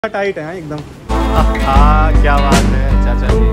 Tight है एकदम। हाँ क्या बात है चाचा जी।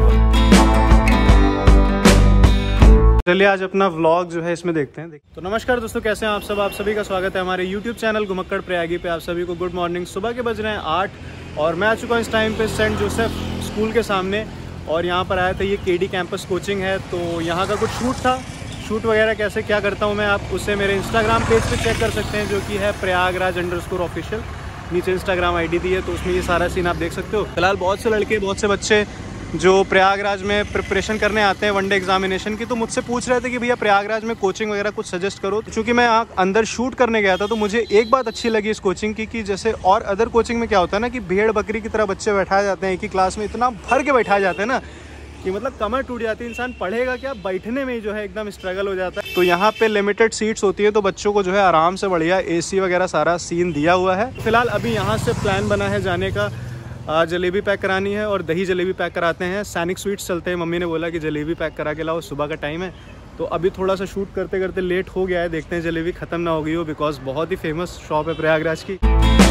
चलिए आज अपना व्लॉग जो है इसमें देखते हैं। तो नमस्कार दोस्तों, कैसे हैं आप सब। आप सभी का स्वागत है हमारे YouTube चैनल घुमक्कड़ प्रयागी पे। आप सभी को गुड मॉर्निंग। सुबह के बज रहे हैं 8 और मैं आ चुका हूँ इस टाइम पे सेंट जोसेफ स्कूल के सामने। और यहाँ पर आया था, ये KD कैंपस कोचिंग है, तो यहाँ का कुछ शूट था। शूट वगैरह कैसे क्या करता हूँ मैं, आप उसे मेरे इंस्टाग्राम पेज पे चेक कर सकते हैं, जो कि है प्रयागराज_ऑफिशियल। नीचे इंस्टाग्राम ID दी है, तो उसमें ये सारा सीन आप देख सकते हो। फिलहाल बहुत से लड़के, बहुत से बच्चे जो प्रयागराज में प्रिपरेशन करने आते हैं वनडे एग्जामिनेशन की, तो मुझसे पूछ रहे थे कि भैया प्रयागराज में कोचिंग वगैरह कुछ सजेस्ट करो। चूँकि मैं अंदर शूट करने गया था, तो मुझे एक बात अच्छी लगी इस कोचिंग की कि जैसे और अदर कोचिंग में क्या होता है ना कि भेड़ बकरी की तरह बच्चे बैठाए जाते हैं एक ही क्लास में, इतना भर के बैठाए जाते हैं ना कि मतलब कमर टूट जाती है। इंसान पढ़ेगा क्या, बैठने में ही जो है एकदम स्ट्रगल हो जाता है। तो यहाँ पे लिमिटेड सीट्स होती है, तो बच्चों को जो है आराम से बढ़िया AC वगैरह सारा सीन दिया हुआ है। फिलहाल अभी यहाँ से प्लान बना है जाने का, जलेबी पैक करानी है और दही जलेबी पैक कराते हैं। सैनिक स्वीट्स चलते हैं। मम्मी ने बोला कि जलेबी पैक करा के लाओ, सुबह का टाइम है। तो अभी थोड़ा सा शूट करते करते लेट हो गया है, देखते हैं जलेबी ख़त्म ना हो गई हो, बिकॉज बहुत ही फेमस शॉप है प्रयागराज की।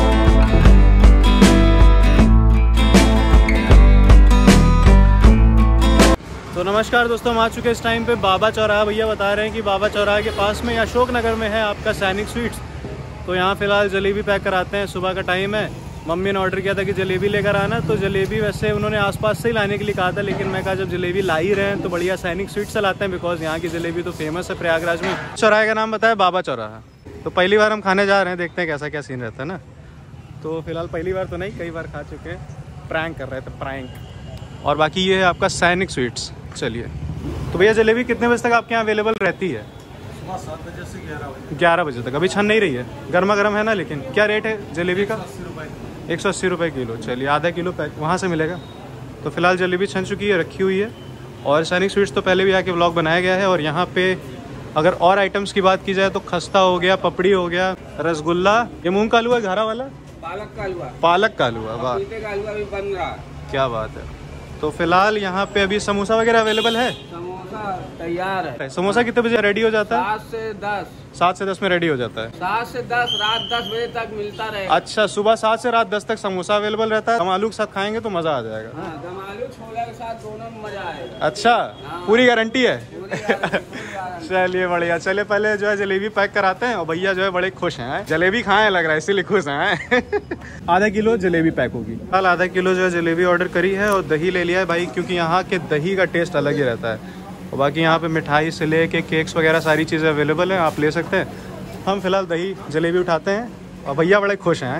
तो नमस्कार दोस्तों, हम आ चुके हैं इस टाइम पे बाबा चौराहा। भैया बता रहे हैं कि बाबा चौराहा के पास में अशोक नगर में है आपका सैनिक स्वीट्स। तो यहाँ फ़िलहाल जलेबी पैक कराते हैं, सुबह का टाइम है। मम्मी ने ऑर्डर किया था कि जलेबी लेकर आना, तो जलेबी वैसे उन्होंने आसपास से ही लाने के लिए कहा था, लेकिन मैं कहा जब जलेबी ला ही रहे हैं तो बढ़िया सैनिक स्वीट्स से लाते हैं, बिकॉज यहाँ की जलेबी तो फेमस है प्रयागराज में। चौराहे का नाम बताया बाबा चौराहा। तो पहली बार हम खाने जा रहे हैं, देखते हैं कैसा क्या सीन रहता है ना। तो फिलहाल पहली बार तो नहीं, कई बार खा चुके हैं। प्रैंक कर रहे थे, प्रैंक। और बाकी ये है आपका सैनिक स्वीट्स। चलिए, तो भैया जलेबी कितने बजे तक आपके यहाँ अवेलेबल रहती है? सुबह 7 बजे से 11 बजे तक। अभी छन नहीं रही है, गर्मा गर्म है ना। लेकिन क्या रेट है जलेबी का? 180 रुपये किलो। चलिए, आधा किलो पैक वहाँ से मिलेगा। तो फिलहाल जलेबी छन चुकी है, रखी हुई है। और सैनिक स्वीट्स तो पहले भी आके व्लॉग बनाया गया है। और यहाँ पे अगर और आइटम्स की बात की जाए तो खस्ता हो गया, पपड़ी हो गया, रसगुल्ला, ये मूंग का हलवा है घरा वाला, पालक का हलवा, पालक का हलवा, वाह का हलवा भी बन रहा है। क्या बात है। तो फिलहाल यहाँ पे अभी समोसा वगैरह अवेलेबल है। समोसा तैयार है। समोसा कितने बजे रेडी हो जाता है? 7 से 10। 7 से 10 में रेडी हो जाता है। 7 से 10, रात 10 बजे तक मिलता रहेगा। अच्छा, सुबह 7 से रात 10 तक समोसा अवेलेबल रहता है। दम आलू के साथ खाएंगे तो मजा आ जाएगा। हाँ, दम आलू छोला के साथ दोनों में मजा आएगा। अच्छा, पूरी गारंटी है। पूरी गारंटी। चलिए बढ़िया। चलिए पहले जो है जलेबी पैक कराते हैं। और भैया जो है बड़े खुश हैं, जलेबी खाएं लग रहा है, इसीलिए खुश हैं। आधा किलो जलेबी पैक होगी। कल आधा किलो जो है जलेबी ऑर्डर करी है और दही ले लिया है भाई, क्योंकि यहाँ के दही का टेस्ट अलग ही रहता है। और बाकी यहाँ पे मिठाई से लेके केक्स वगैरह सारी चीज़ें अवेलेबल हैं, आप ले सकते हैं। हम फिलहाल दही जलेबी उठाते हैं और भैया बड़े खुश हैं।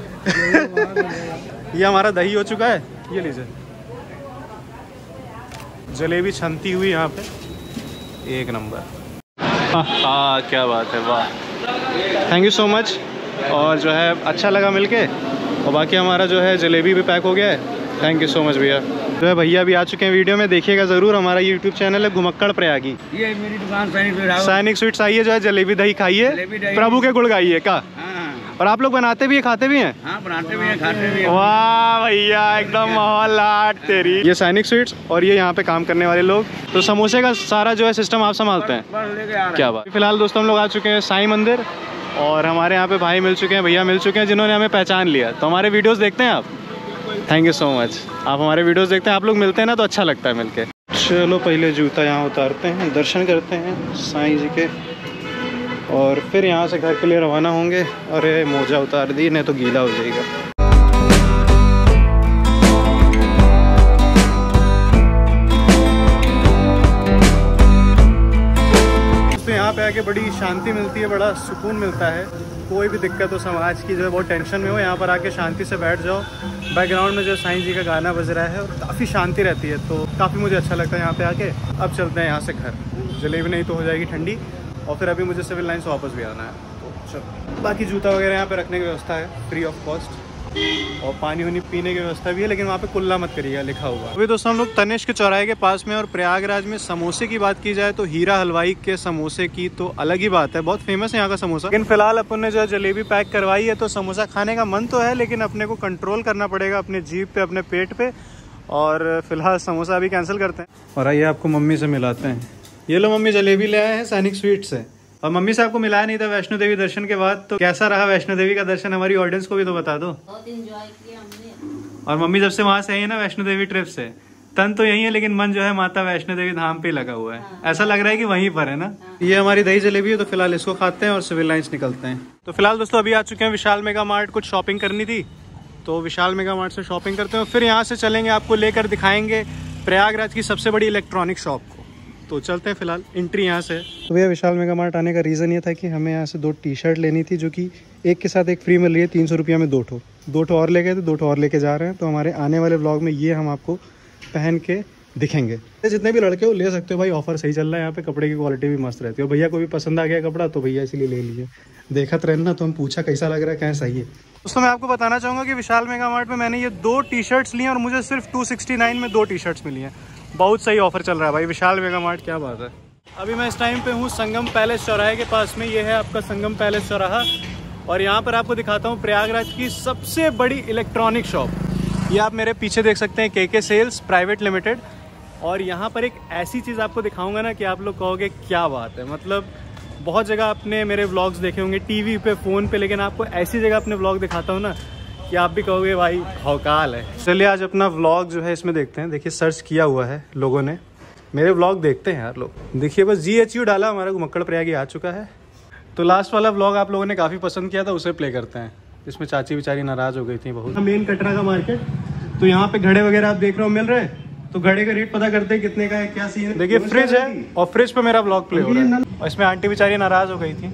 ये हमारा दही हो चुका है, ये लीजिए। जलेबी छनती हुई यहाँ पे, एक नंबर। हाँ क्या बात है, वाह, थैंक यू सो मच। और जो है अच्छा लगा मिलके। और बाकी हमारा जो है जलेबी भी पैक हो गया है। थैंक यू सो मच भैया। जो है भैया भी आ चुके हैं वीडियो में, देखिएगा ज़रूर। हमारा YouTube चैनल है घुमक्कड़ प्रयागी। ये मेरी दुकान सैनिक स्वीट्स आइए, जो है जलेबी दही खाइए, प्रभु के गुण गाइए का। और आप लोग बनाते भी है, खाते भी हैं? हाँ, बनाते भी हैं, खाते भी हैं। वाह भैया, एकदम माहौल लाट तेरी। ये सैनिक स्वीट्स और ये यहाँ पे काम करने वाले लोग। तो समोसे का सारा जो है सिस्टम आप संभालते हैं? क्या बात। फिलहाल दोस्तों हम लोग आ चुके हैं साईं मंदिर, और हमारे यहाँ पे भाई मिल चुके हैं, भैया मिल चुके हैं, जिन्होंने हमें पहचान लिया। तो हमारे वीडियोस देखते हैं आप? Thank you so much. आप हमारे वीडियोस देखते हैं, आप लोग मिलते हैं ना तो अच्छा लगता है मिलके। चलो पहले जूता यहाँ उतारते हैं, दर्शन करते हैं साईं जी के, और फिर यहाँ से घर के लिए रवाना होंगे। अरे मोजा उतार दी, नहीं तो गीला हो जाएगा। यहाँ पे आके बड़ी शांति मिलती है, बड़ा सुकून मिलता है। कोई भी दिक्कत हो समाज की, जो है बहुत टेंशन में हो, यहाँ पर आके शांति से बैठ जाओ। बैकग्राउंड में जो साईं जी का गाना बज रहा है और काफ़ी शांति रहती है, तो काफ़ी मुझे अच्छा लगता है यहाँ पे आके। अब चलते हैं यहाँ से घर, जलेबी नहीं तो हो जाएगी ठंडी, और फिर अभी मुझे सिविल लाइन से वापस भी आना है। तो चलो, बाकी जूता वगैरह यहाँ पे रखने की व्यवस्था है फ्री ऑफ कॉस्ट, और पानी वानी पीने की व्यवस्था भी है, लेकिन वहाँ पे कुल्ला मत करिएगा लिखा हुआ। अभी दोस्तों हम लोग तनिष्क चौराहे के पास में। और प्रयागराज में समोसे की बात की जाए तो हीरा हलवाई के समोसे की तो अलग ही बात है, बहुत फेमस है यहाँ का समोसा। लेकिन फिलहाल अपन ने जो है जलेबी पैक करवाई है, तो समोसा खाने का मन तो है, लेकिन अपने को कंट्रोल करना पड़ेगा अपने जीभ पे, अपने पेट पे। और फिलहाल समोसा अभी कैंसिल करते हैं। और आइए आपको मम्मी से मिलाते हैं। ये लो मम्मी, जलेबी ले आए हैं सैनिक स्वीट से। और मम्मी से आपको मिलाया नहीं था वैष्णो देवी दर्शन के बाद, तो कैसा रहा वैष्णो देवी का दर्शन? हमारी ऑडियंस को भी तो बता दो। बहुत एंजॉय किया हमने। और मम्मी जब से वहां से आई है ना वैष्णो देवी ट्रिप से, तन तो यही है लेकिन मन जो है माता वैष्णो देवी धाम पे लगा हुआ है। ऐसा लग रहा है कि वहीं पर है ना। ये हमारी दही जलेबी है, तो फिलहाल इसको खाते हैं और सिविल लाइंस निकलते हैं। तो फिलहाल दोस्तों अभी आ चुके हैं विशाल मेगा मार्ट, कुछ शॉपिंग करनी थी तो विशाल मेगा मार्ट से शॉपिंग करते हैं, फिर यहाँ से चलेंगे, आपको लेकर दिखाएंगे प्रयागराज की सबसे बड़ी इलेक्ट्रॉनिक शॉप को। तो चलते हैं, फिलहाल एंट्री यहाँ से। तो भैया विशाल मेगा मार्ट आने का रीज़न ये था कि हमें यहाँ से 2 टी-शर्ट लेनी थी, जो कि एक के साथ एक फ्री मिल रही है। 300 रुपये में 2 ठो और ले गए थे, 2 ठो और लेके जा रहे हैं। तो हमारे आने वाले व्लॉग में ये हम आपको पहन के दिखेंगे। जितने भी लड़के हो ले सकते हो भाई, ऑफर सही चल रहा है यहाँ पे, कपड़े की क्वालिटी भी मस्त रहती है। भैया को भी पसंद आ गया कपड़ा तो भैया इसीलिए ले लिए। देखत रहना तो हम पूछा कैसा लग रहा है, कैसा सही है। दोस्तों मैं आपको बताना चाहूँगा कि विशाल मेगा मार्ट में मैंने ये 2 टी-शर्ट्स ली और मुझे सिर्फ 269 में 2 टी-शर्ट्स मिली हैं। बहुत सही ऑफर चल रहा है भाई विशाल मेगा मार्ट, क्या बात है। अभी मैं इस टाइम पे हूँ संगम पैलेस चौराहे के पास में। ये है आपका संगम पैलेस चौराहा और यहाँ पर आपको दिखाता हूँ प्रयागराज की सबसे बड़ी इलेक्ट्रॉनिक शॉप। ये आप मेरे पीछे देख सकते हैं KK सेल्स प्राइवेट लिमिटेड। और यहाँ पर एक ऐसी चीज़ आपको दिखाऊंगा ना कि आप लोग कहोगे क्या बात है। मतलब बहुत जगह आपने मेरे व्लॉग्स देखे होंगे टीवी पे, फ़ोन पे, लेकिन आपको ऐसी जगह अपने व्लॉग दिखाता हूँ ना कि आप भी कहोगे भाई भौकाल है। चलिए आज अपना व्लॉग जो है इसमें देखते हैं। देखिए सर्च किया हुआ है लोगों ने, मेरे व्लॉग देखते हैं यार लोग। देखिए बस GHU डाला, हमारा घुमक्कड़ प्रयागी आ चुका है। तो लास्ट वाला व्लॉग आप लोगों ने काफ़ी पसंद किया था, उसे प्ले करते हैं। इसमें चाची बेचारी नाराज़ हो गई थी बहुत। मेन कटरा का मार्केट, तो यहाँ पे घड़े वगैरह आप देख रहे हो मिल रहे हैं, तो घड़े का रेट पता करते हैं कितने का है, क्या सीन है। देखिए फ्रिज है और फ्रिज पे मेरा व्लॉग प्ले हो रहा है और इसमें आंटी बेचारी नाराज हो गई थी।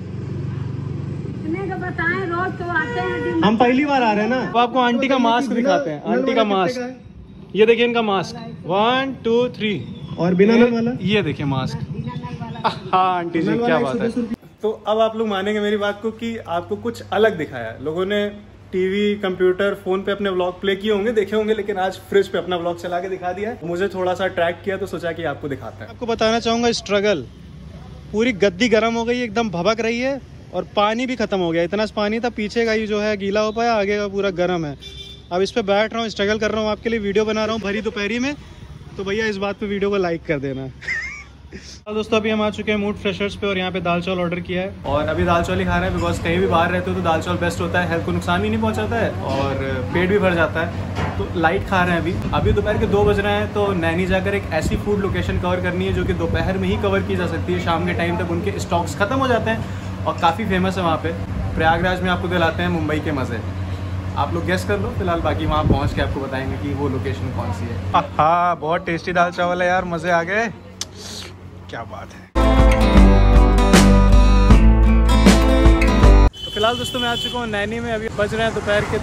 बताएं, रोज तो आते हैं। हम पहली बार आ रहे हैं ना, तो आपको आंटी का मास्क दिखाते हैं। आंटी का मास्क, ये देखिए इनका मास्क 1 2 3 और बिना नल वाला ये देखिए मास्क। हाँ आंटी जी क्या बात है। तो अब आप लोग मानेंगे मेरी बात को कि आपको कुछ अलग दिखाया। लोगों ने टीवी, कंप्यूटर, फोन पे अपने व्लॉग प्ले किए होंगे, देखे होंगे, लेकिन आज फ्रिज पे अपना व्लॉग चला के दिखा दिया। मुझे थोड़ा सा ट्रैक किया तो सोचा कि आपको दिखाते हैं। आपको बताना चाहूंगा स्ट्रगल, पूरी गद्दी गर्म हो गई, एकदम भभक रही है और पानी भी खत्म हो गया। इतना पानी था, पीछे का ही जो है गीला हो पाया, आगे का पूरा गर्म है। अब इस पे बैठ रहा हूँ, स्ट्रगल कर रहा हूँ, आपके लिए वीडियो बना रहा हूँ भरी दोपहरी में। तो भैया इस बात पे वीडियो को लाइक कर देना। दोस्तों अभी हम आ चुके हैं मूड फ्रेशर्स पे और यहाँ पे दाल चावल ऑर्डर किया है और अभी दाल चावल ही खा रहे हैं। बिकॉज कहीं भी बाहर रहते हो तो दाल चावल बेस्ट होता है, हेल्थ को नुकसान भी नहीं पहुँचाता है और पेट भी भर जाता है। तो लाइट खा रहे हैं। अभी दोपहर के 2 बज रहे हैं, तो नैनी जाकर एक ऐसी फूड लोकेशन कवर करनी है जो कि दोपहर में ही कवर की जा सकती है। शाम के टाइम तक उनके स्टॉक्स खत्म हो जाते हैं और काफ़ी फेमस है वहाँ पे। प्रयागराज में आपको दिलाते हैं मुंबई के मज़े। आप लोग गेस कर लो, फिलहाल बाकी वहाँ पहुँच के आपको बताएंगे कि वो लोकेशन कौन सी है। हाँ बहुत टेस्टी दाल चावल है यार, मज़े आ गए, क्या बात है। तो फिलहाल दोस्तों मैं आ चुका हूँ नैनी में। अभी बज रहे हैं दोपहर के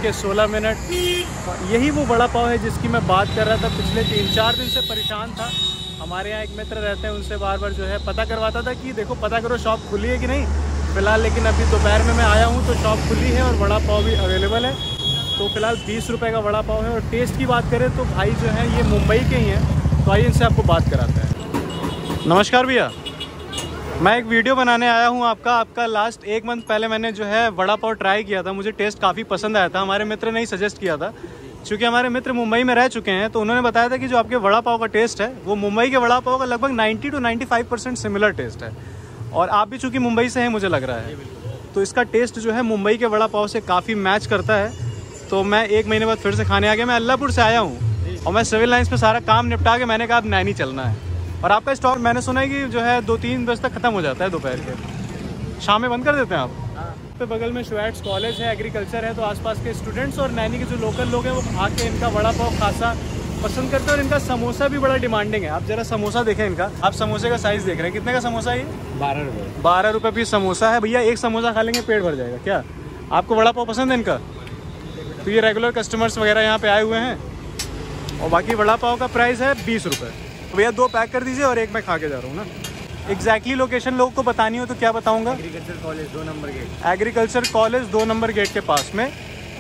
2:16। यही वो बड़ा पाव है जिसकी मैं बात कर रहा था। पिछले 3-4 दिन से परेशान था। हमारे यहाँ एक मित्र रहते हैं, उनसे बार बार जो है पता करवाता था कि देखो पता करो शॉप खुली है कि नहीं। फिलहाल लेकिन अभी दोपहर में मैं आया हूँ तो शॉप खुली है और बड़ा पाव भी अवेलेबल है। तो फिलहाल 20 रुपये का बड़ा पाव है। और टेस्ट की बात करें तो भाई जो है ये मुंबई के ही हैं, तो आइए इनसे आपको बात कराते हैं। नमस्कार भैया, मैं एक वीडियो बनाने आया हूँ आपका लास्ट 1 मंथ पहले मैंने जो है वड़ा पाव ट्राई किया था। मुझे टेस्ट काफ़ी पसंद आया था। हमारे मित्र ने ही सजेस्ट किया था, क्योंकि हमारे मित्र मुंबई में रह चुके हैं। तो उन्होंने बताया था कि जो आपके वड़ा पाव का टेस्ट है वो मुंबई के वड़ा पाव का लगभग 90 to 95% सिमिलर टेस्ट है। और आप भी चूँकि मुंबई से हैं मुझे लग रहा है, तो इसका टेस्ट जो है मुंबई के वड़ा पाव से काफ़ी मैच करता है। तो मैं 1 महीने बाद फिर से खाने आ गया। मैं अल्लाहपुर से आया हूँ और मैं सिविल लाइन्स पर सारा काम निपटा के मैंने कहा अब नैनी चलना है। और आपका स्टॉक मैंने सुना है कि जो है 2-3 बजे तक ख़त्म हो जाता है दोपहर के, शाम में बंद कर देते हैं आप। तो बगल में श्वेट्स कॉलेज है, एग्रीकल्चर है, तो आसपास के स्टूडेंट्स और नैनी के जो लोकल लोग हैं वो आके इनका वड़ा पाव खासा पसंद करते हैं। और इनका समोसा भी बड़ा डिमांडिंग है। आप जरा समोसा देखें इनका। आप समोसे का साइज़ देख रहे हैं, कितने का समोसा है ये? 12 रुपये। 12 रुपये पीस समोसा है भैया। एक समोसा खा लेंगे पेट भर जाएगा। क्या आपको वड़ा पाव पसंद है इनका? तो ये रेगुलर कस्टमर्स वगैरह यहाँ पे आए हुए हैं। और बाकी वड़ा पाव का प्राइस है 20 रुपये। तो भैया 2 पैक कर दीजिए और 1 मैं खा के जा रहा हूँ ना। एग्जैक्टली लोकेशन लोगों को बतानी हो तो क्या बताऊँगा? Agriculture college 2 number gate. Agriculture college 2 number gate के पास में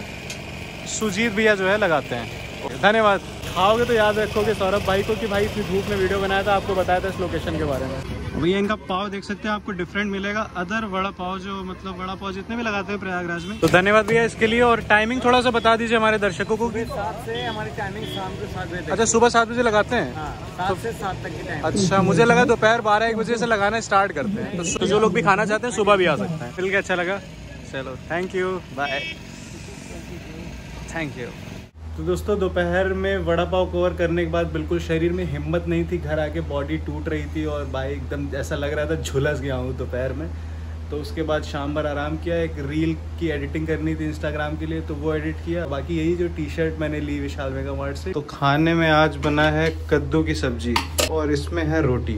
सुजीत भैया जो है लगाते हैं। धन्यवाद। खाओगे तो याद रखोगे सौरभ भाई को कि भाई इतनी धूप में वीडियो बनाया था, आपको बताया था इस लोकेशन के बारे में। भैया इनका पाव देख सकते हैं, आपको डिफरेंट मिलेगा अदर वड़ा पाव जो मतलब वड़ा पाव जितने भी लगाते हैं प्रयागराज में। तो धन्यवाद भैया इसके लिए। और टाइमिंग थोड़ा सा बता दीजिए हमारे दर्शकों को। 7 से हमारी टाइमिंग शाम के 7 बजे। अच्छा सुबह 7 बजे लगाते हैं? 7 से 7 तक की टाइम। अच्छा मुझे लगा दोपहर 12-1 बजे से लगाना स्टार्ट करते हैं। तो जो लोग भी खाना चाहते हैं सुबह भी आ सकते हैं। मिल के अच्छा लगा, चलो thank you, bye. Thank you. तो दोस्तों दोपहर में वड़ा पाव कवर करने के बाद बिल्कुल शरीर में हिम्मत नहीं थी, घर आके बॉडी टूट रही थी और भाई एकदम ऐसा लग रहा था झुलस गया हूँ दोपहर में। तो उसके बाद शाम भर आराम किया, एक रील की एडिटिंग करनी थी इंस्टाग्राम के लिए तो वो एडिट किया। बाकी यही जो टी शर्ट मैंने ली विशाल मेगा मार्ट से। तो खाने में आज बना है कद्दू की सब्जी और इसमें है रोटी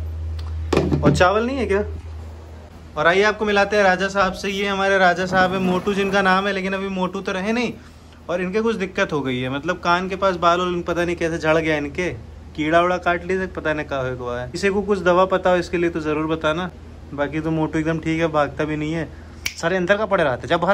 और चावल नहीं है क्या। और आइए आपको मिलाते हैं राजा साहब से। ये हमारे राजा साहब है, मोटू जिनका नाम है, लेकिन अभी मोटू तो रहे नहीं और इनके कुछ दिक्कत हो गई है, मतलब कान के पास बाल और पता नहीं कैसे झड़ गया, इनके कीड़ा उड़ा काट लिए, पता नहीं क्या हुआ है। किसी को कुछ दवा पता हो इसके लिए तो ज़रूर बताना। बाकी तो मोटू एकदम ठीक है, भागता भी नहीं है, सारे अंदर का पड़े रहते जब बाहर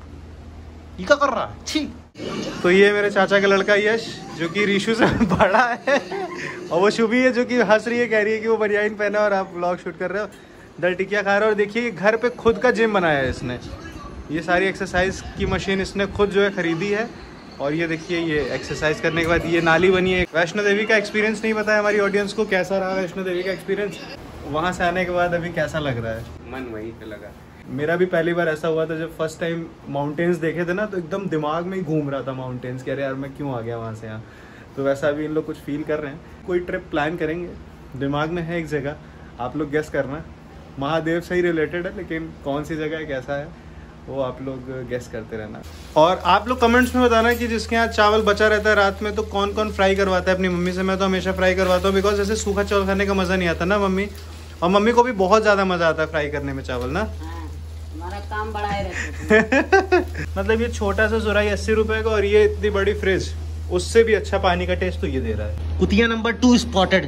ये क्या कर रहा है छी। तो ये मेरे चाचा का लड़का यश जो कि रीशु से बड़ा है और वो शुभी है जो कि हंस रही है, कह रही है कि वो बनियाइन पहना और आप व्लॉग शूट कर रहे हो, दल टिकिया खा रहे हो। और देखिए घर पे खुद का जिम बनाया है इसने, ये सारी एक्सरसाइज की मशीन इसने खुद जो है खरीदी है। और ये देखिए ये एक्सरसाइज करने के बाद ये नाली बनी है। वैष्णो देवी का एक्सपीरियंस नहीं पता है हमारी ऑडियंस को, कैसा रहा वैष्णो देवी का एक्सपीरियंस, वहाँ से आने के बाद अभी कैसा लग रहा है। मन वहीं पे लगा। मेरा भी पहली बार ऐसा हुआ था जब फर्स्ट टाइम माउंटेन्स देखे थे ना, तो एकदम दिमाग में ही घूम रहा था माउंटेन्स, कह रहे यार मैं क्यों आ गया वहाँ से यहाँ। तो वैसा अभी इन लोग कुछ फील कर रहे हैं। कोई ट्रिप प्लान करेंगे, दिमाग में है एक जगह, आप लोग गेस करना। महादेव से ही रिलेटेड है, लेकिन कौन सी जगह है कैसा है वो आप लोग गेस करते रहना। और आप लोग कमेंट्स में बताना कि जिसके यहाँ चावल बचा रहता है रात में तो कौन कौन फ्राई करवाता है अपनी मम्मी से। मैं तो हमेशा फ्राई करवाता हूँ, बिकॉज ऐसे सूखा चावल खाने का मज़ा नहीं आता ना मम्मी, और मम्मी को भी बहुत ज़्यादा मज़ा आता है फ्राई करने में चावल ना। हमारा काम बढ़ाए रहते मतलब ये छोटा सा सुराही 80 रुपए का और ये इतनी बड़ी फ्रिज, उससे भी अच्छा पानी का टेस्ट तो ये दे रहा है। कुतिया नंबर 2 स्पॉटेड।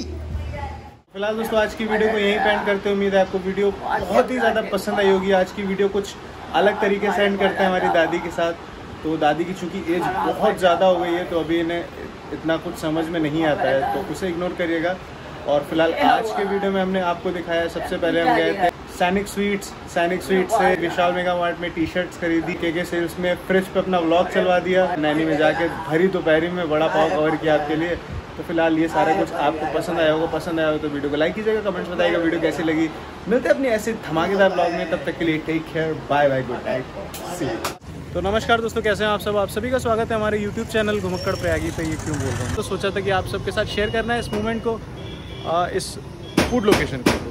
फिलहाल दोस्तों आज की वीडियो को यहीं पे एंड करते हैं। उम्मीद है आपको वीडियो बहुत ही ज़्यादा पसंद आई होगी। आज की वीडियो कुछ अलग तरीके से एंड करते हैं हमारी दादी के साथ। तो दादी की चूँकि एज बहुत ज़्यादा हो गई है तो अभी इन्हें इतना कुछ समझ में नहीं आता है, तो उसे इग्नोर करिएगा। और फिलहाल आज के वीडियो में हमने आपको दिखाया, सबसे पहले हम गए थे सैनिक स्वीट्स से विशाल मेगा मार्ट में टी शर्ट्स खरीदी, के सेल्स में फ्रिज पे अपना व्लॉग चलवा दिया, नैनी में जाके भरी दोपहरी में बड़ा पाव कवर किया आपके लिए। तो फिलहाल ये सारा कुछ आपको पसंद आया होगा तो वीडियो को लाइक कीजिएगा, कमेंट्स बताइएगा वीडियो कैसी लगी। मिलते हैं अपनी ऐसे धमाकेदार ब्लॉग में, तब तक के लिए take care, bye bye, good night, see you. तो नमस्कार दोस्तों, कैसे हैं आप सब। आप सभी का स्वागत है हमारे यूट्यूब चैनल घुमक्कड़ प्रयागी पे। ये क्यों बोल रहा हूँ, तो सोचा था कि आप सबके साथ शेयर करना है इस मोमेंट को, इस फूड लोकेशन को।